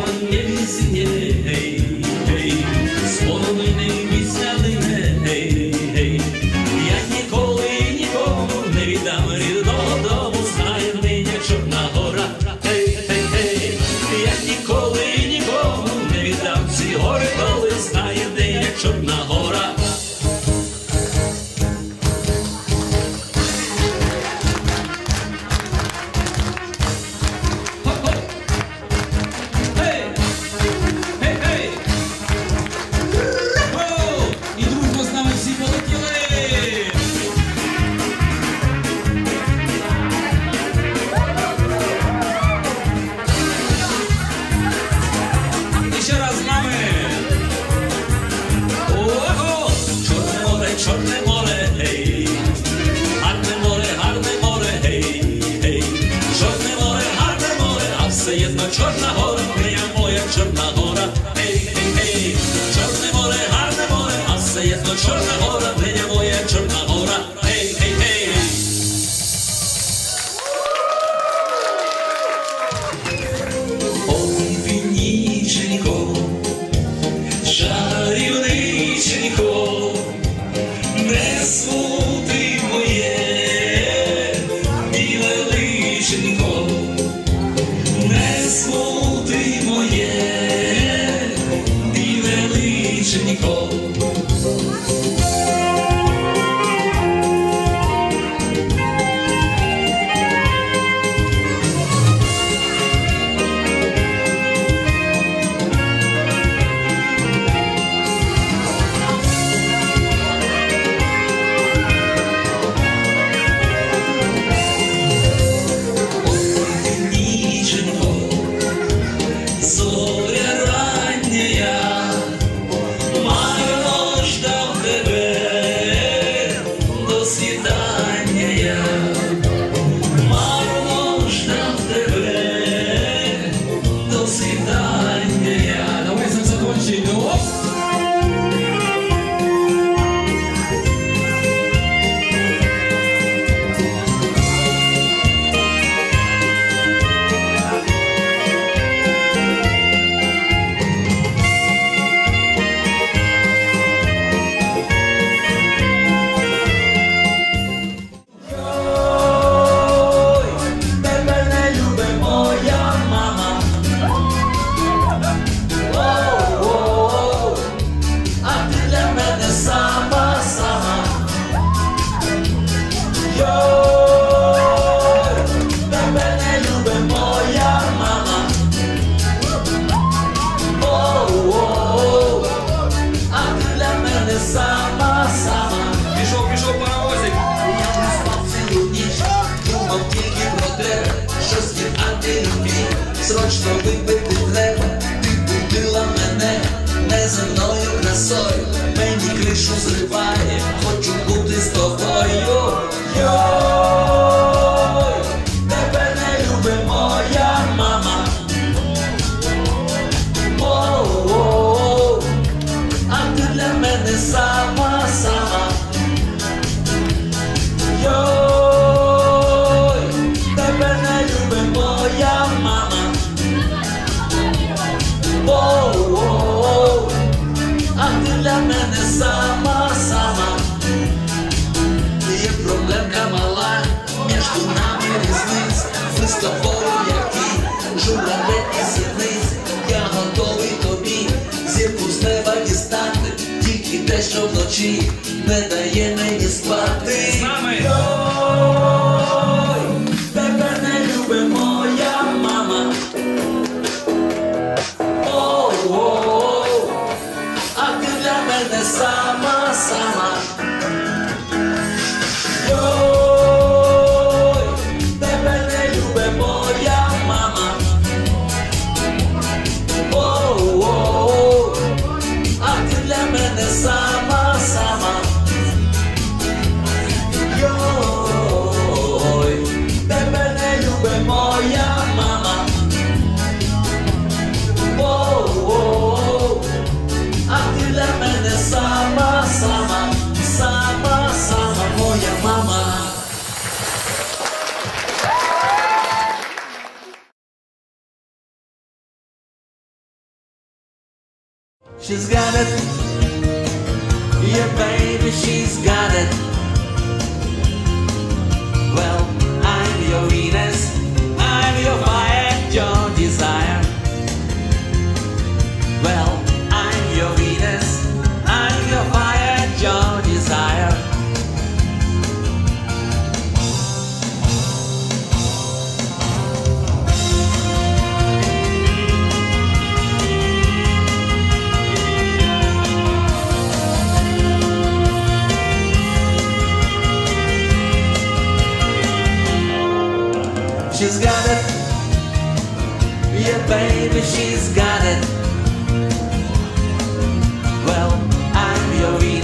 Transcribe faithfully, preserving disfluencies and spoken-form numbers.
не візьє, гей, гей, сполонений місцяний, гей, гей, я ніколи нікому не віддам рідного дому, знає нині Чорна Гора, гей, гей, гей, я ніколи нікому не віддам ці гори, коли знає нині Чорна Гора. Чорне море, гей, гарне море, гарне море, гей, гей, Чорне море, гарне море, а все єдно Чорна Гора, моя моя Чорна Гора, гей, гей, гей, Чорне море, гарне море, а все єдно Чорна Гора, моя моя Чорна Гора, гей, гей, гей. Ой, вінниченько, чарівниченько, не смути моє, біле личенько, не смути моє, біле личенько. Срочно випити треба, ти будила мене неземною красою, мені кришу зриває, хочу бути з тобою. Йой, тебе не любить моя мама. Оу, а ти для мене сама, сама. Йой, тебе не любить моя мама. Оу, а ти для мене сама, сама. Є проблемка мала, між нами різниць. Ми з тобою, які журавель і сідниць. Я готовий тобі зірку з неба дістати, тільки те, що вночі не дає мені спати. З нами! Ой, тебе не любить моя мама. А ти для мене сама, сама. Йой, тебе не любить моя мама. Оу, а ти для мене сама, сама. Йой. She's got it. Yeah, baby, she's got it. Well, I'm your Venus, I'm your fire, your desire. Well, I'm your Venus, I'm your fire, your desire. She's got it. Yeah, baby, she's got it. Well, I'm your